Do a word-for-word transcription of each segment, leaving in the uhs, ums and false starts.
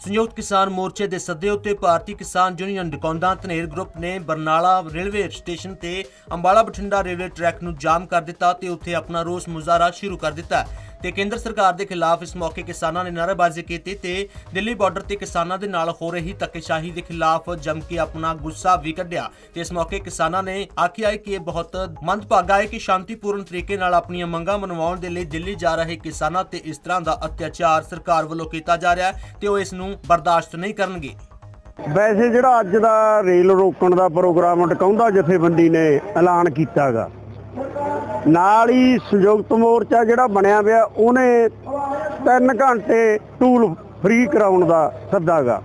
संयुक्त किसान मोर्चे के सदे उत्ते भारतीय किसान यूनियन डकौंदा धनेर ग्रुप ने बरनाला रेलवे स्टेशन ते अंबाला बठिंडा रेलवे ट्रैक नूं जाम कर दिता ते उत्थे अपना रोस मुजाहरा शुरू कर दिता ते केंद्र सरकार के खिलाफ इस मौके किसानों ने नारेबाजी की ते दिल्ली बॉर्डर ते किसानों के नाल हो रही धक्केशाही के खिलाफ जम के अपना गुस्सा भी कढ़िया ते इस मौके किसानों ने आखिया है कि बहुत मंदभागा है कि शांतिपूर्ण तरीके नाल अपनी मंगां मनवाउण दे लई दिल्ली जा रहे किसानों ते इस तरह का अत्याचार सरकार वालों किया जा रहा है ते इस नूं बर्दाश्त नहीं करनगे। वैसे जिहड़ा अज दा रेल रोकण दा प्रोग्राम डकौंदा जथेबंदी ने ऐलान कीता गा नाल ही संयुक्त मोर्चा जिहड़ा बनिया पिया उहने तीन घंटे टूल फ्री कराउण दा सद्दा गा।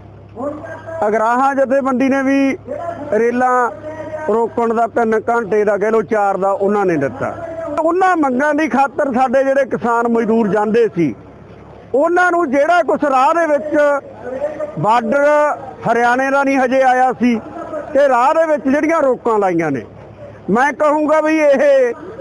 अगराहां जथेबंदी ने भी रेलां रोकण दा तीन घंटे दा कह लो चार दा उन्हां ने दित्ता। उन्हां मंगां दी खातर साडे जिहड़े किसान मजदूर जांदे सी उन्हां नूं जिहड़ा कुछ राह दे विच बार्डर हरियाणे का नहीं हजे आया सी ते राह दे विच जिहड़ियां रोकां लाईयां ने मैं कहूँगा भी ये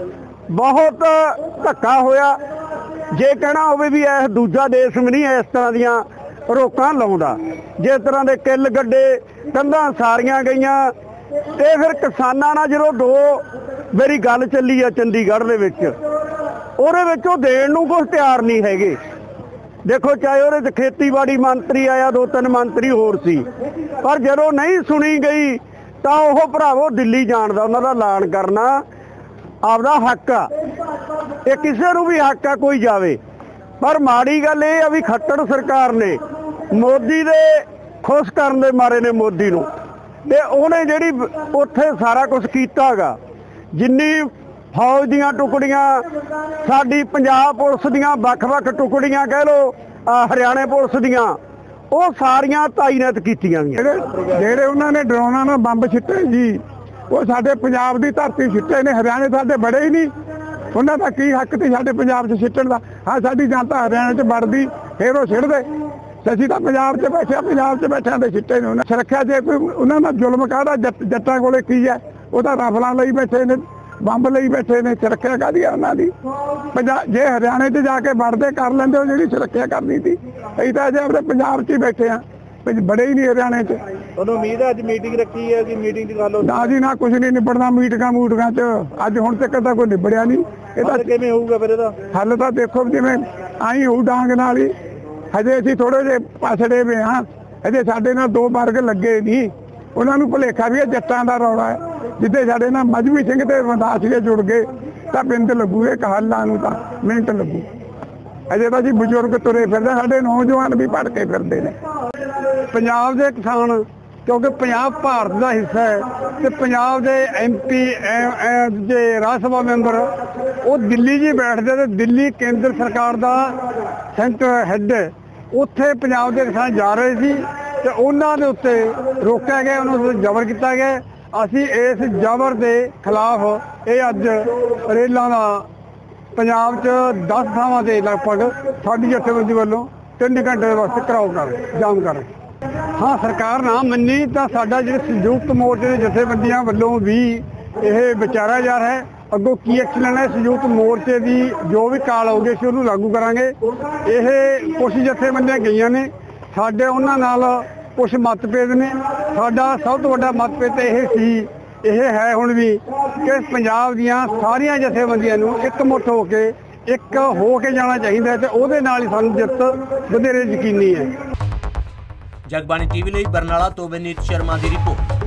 बहुत धक्का होया। जे कहना होवे भी यह दूजा देश भी नहीं इस तरह दियां रोकां लाउंदा। जिस तरह के किल गड्डे कंधां सारियां गईयां ते फिर किसानां नाल जदों दो मेरी गल चली है चंडीगढ़ दे विच उहदे विच ओह देण नूं कुछ तैयार नहीं हैगे। देखो चाहे उहदे खेतीबाड़ी मंत्री आया दो तीन मंत्री होर सी पर जदों नहीं सुनी गई तो वह भरावो दिल्ली जाण दा उन्हां दा ऐलान करना आपदा हक आ। ये किसी नूं भी हक आ कोई जावे पर माड़ी गल ये आ भी खट्टर सरकार ने मोदी दे खुश करन दे मारे ने मोदी नूं ते उहने जिहड़ी उत्थे सारा कुछ कीता गा जिन्नी फौज दीयां टुकड़ियां साडी पंजाब पुलिस दीयां वख-वख टुकड़ियां कह लो हरियाणे पुलिस दीयां ਉਹ ਸਾਰੀਆਂ ਤਾਇਨਾਤ ਕੀਤੀਆਂ ਗਈਆਂ। ਜਿਹੜੇ ਉਹਨਾਂ ਨੇ ਡਰੋਨਾਂ ਨਾਲ ਬੰਬ ਛਿੱਟੇ ਜੀ ਉਹ ਸਾਡੇ ਪੰਜਾਬ ਦੀ ਧਰਤੀ ਛਿੱਟੇ ਨੇ ਹਰਿਆਣੇ ਸਾਡੇ ਬੜੇ ਹੀ ਨਹੀਂ ਉਹਨਾਂ ਦਾ ਕੀ ਹੱਕ ਤੇ ਸਾਡੇ ਪੰਜਾਬ 'ਚ ਛਿੱਟਣ ਦਾ। ਹਾਂ ਸਾਡੀ ਜਨਤਾ ਹਰਿਆਣੇ 'ਚ ਵੜਦੀ ਫਿਰ ਉਹ ਛਿੱਟਦੇ ਅਸੀਂ ਤਾਂ ਪੰਜਾਬ 'ਚ ਬੈਠੇ ਪੰਜਾਬ 'ਚ ਬੈਠਿਆਂ ਦੇ ਛਿੱਟੇ ਨੇ ਉਹਨਾਂ ਸੁਰੱਖਿਆ ਜੇ ਕੋਈ ਉਹਨਾਂ ਦਾ ਜ਼ੁਲਮ ਕਾਹਦਾ ਜੱਟਾਂ ਕੋਲੇ ਕੀ ਹੈ ਉਹ ਤਾਂ ਰਫਲਾਂ ਲਈ ਬੈਠੇ ਨੇ ਬੰਬ ਲਈ ਬੈਠੇ ਨੇ ਸੁਰੱਖਿਆ ਕਾਹਦੀ ਆ ਉਹਨਾਂ ਦੀ। ਪੰਜਾਬ ਜੇ ਹਰਿਆਣੇ 'ਚ ਜਾ ਕੇ ਵੜਦੇ ਕਰ ਲੈਂਦੇ ਉਹ ਜਿਹੜੀ ਸੁਰੱਖਿਆ ਕਰਨੀ ਸੀ ਅਸੀਂ ਤਾਂ ਅਜੇ ਆਪਣੇ ਪੰਜਾਬ 'ਚ ਹੀ ਬੈਠੇ ਆ ਬੜੇ ਹੀ ਨਹੀਂ ਹਰਿਆਣੇ 'ਚ। ਤੁਹਾਨੂੰ ਉਮੀਦ ਹੈ ਅੱਜ ਮੀਟਿੰਗ ਰੱਖੀ ਹੈ ਕਿ ਮੀਟਿੰਗ ਦੀ ਗੱਲ ਹੋ ਨਾ ਜੀ ਨਾ ਕੁਝ ਨਹੀਂ ਨਿਬੜਨਾ ਮੀਟਿੰਗਾਂ ਮੂਟਿੰਗਾਂ 'ਚ ਅੱਜ ਹੁਣ ਤੱਕ ਤਾਂ ਕੋਈ ਨਿਬੜਿਆ ਨਹੀਂ। ਇਹਦਾ ਕਿਵੇਂ ਹੋਊਗਾ ਫਿਰ ਇਹਦਾ ਹੱਲ ਤਾਂ ਦੇਖੋ ਜਿਵੇਂ ਆਈ ਹੋਊ ਡਾਂਗ ਨਾਲ ਹੀ ਹਜੇ ਅਸੀਂ ਥੋੜੇ ਜਿਹੇ ਪਾਸੜੇ ਵੇ ਹਾਂ ਅਜੇ ਸਾਡੇ ਨਾਲ ਦੋ ਵਰਗ ਲੱਗੇ ਨਹੀਂ ਉਹਨਾਂ ਨੂੰ ਭੁਲੇਖਾ ਵੀ ਇਹ ਜੱਟਾਂ ਦਾ ਰੌਲਾ ਹੈ ਜਿੱਦੇ ਸਾਡੇ ਨਾਲ ਮਜਬੀ ਸਿੰਘ ਤੇ ਰਮਦਾਸ ਜੀ ਜੁੜ ਗਏ ਤਾਂ ਬਿੰਦ ਲੱਗੂ ਇਹ ਹੱਲਾਂ ਨੂੰ ਤਾਂ ਮਿੰਟ ਲੱਗੂ। ਅਜੇ ਤਾਂ ਜੀ ਬਜ਼ੁਰਗ ਤੁਰੇ ਫਿਰਦੇ ਸਾਡੇ ਨੌਜਵਾਨ ਵੀ ਭੜ ਕੇ ਫਿਰਦੇ ਨੇ। ਪੰਜਾਬ ਦੇ ਕਿਸਾਨ ਕਿਉਂਕਿ ਪੰਜਾਬ ਭਾਰਤ ਦਾ ਹਿੱਸਾ ਹੈ ਤੇ ਪੰਜਾਬ ਦੇ ਐਮ ਪੀ ਜੇ ਰਾਜ ਸਭਾ ਮੈਂਬਰ ਉਹ ਦਿੱਲੀ ਜੀ ਬੈਠਦੇ ਤੇ ਦਿੱਲੀ ਕੇਂਦਰ ਸਰਕਾਰ ਦਾ ਸੈਂਟਰ ਹੈੱਡ ਉੱਥੇ ਪੰਜਾਬ ਦੇ ਕਿਸਾਨ ਜਾ ਰਹੇ ਸੀ ਤੇ ਉਹਨਾਂ ਦੇ ਉੱਤੇ ਰੋਕਿਆ ਗਿਆ ਉਹਨਾਂ ਨੂੰ ਜ਼ਬਰ ਕੀਤਾ ਗਿਆ। ਅਸੀਂ ਇਸ ਜ਼ਬਰ ਦੇ ਖਿਲਾਫ ਇਹ ਅੱਜ ਰੇਲਾਂ ਦਾ ਪੰਜਾਬ 'ਚ ਦਸ ਥਾਵਾਂ 'ਤੇ ਲਗਭਗ ਸਾਡੀ ਜਥੇਬੰਦੀ ਵੱਲੋਂ ਤਿੰਨ ਘੰਟੇ ਵਾਸਤੇ ਕਰਾਓ ਕਰ ਜਾਮ ਕਰ। ਹਾਂ ਸਰਕਾਰ ਨਾ ਮੰਨੀ ਤਾਂ ਸਾਡਾ ਜਿਹੜੇ ਸੰਯੁਕਤ ਮੋਰਚੇ ਦੇ ਜਥੇਬੰਦੀਆਂ ਵੱਲੋਂ ਵੀ ਇਹ ਵਿਚਾਰਿਆ ਜਾ ਰਿਹਾ ਹੈ ਅੱਗੋਂ ਕੀ ਐਕਸ਼ਨ ਲੈਣਾ ਹੈ। ਸੰਯੁਕਤ ਮੋਰਚੇ ਦੀ ਜੋ ਵੀ ਕਾਲ ਆਊਗੀ ਅਸੀਂ ਉਹਨੂੰ ਲਾਗੂ ਕਰਾਂਗੇ। ਇਹ ਕੁਛ ਜਥੇਬੰਦੀਆਂ ਗਈਆਂ ਨੇ ਸਾਡੇ ਉਹਨਾਂ ਨਾਲ ਕੁਛ ਮਤਭੇਦ ਨੇ। ਸਾਡਾ ਸਭ ਤੋਂ ਵੱਡਾ ਮਤਭੇਦ ਇਹ ਸੀ ਇਹ ਹੈ ਹੁਣ ਵੀ ਕਿ ਪੰਜਾਬ ਦੀਆਂ ਸਾਰੀਆਂ ਜਥੇਬੰਦੀਆਂ ਨੂੰ ਇਕਮੁੱਠ ਹੋ ਕੇ ਇੱਕ ਹੋ ਕੇ ਜਾਣਾ ਚਾਹੀਦਾ ਤੇ ਉਹਦੇ ਨਾਲ ਹੀ ਸਾਨੂੰ ਜਿੱਤ ਵਧੇਰੇ ਯਕੀਨੀ ਹੈ। ਜਗਬਾਣੀ ਟੀਵੀ ਲਈ ਬਰਨਾਲਾ ਤੋਂ ਵਿਨੀਤ ਸ਼ਰਮਾ ਦੀ ਰਿਪੋਰਟ।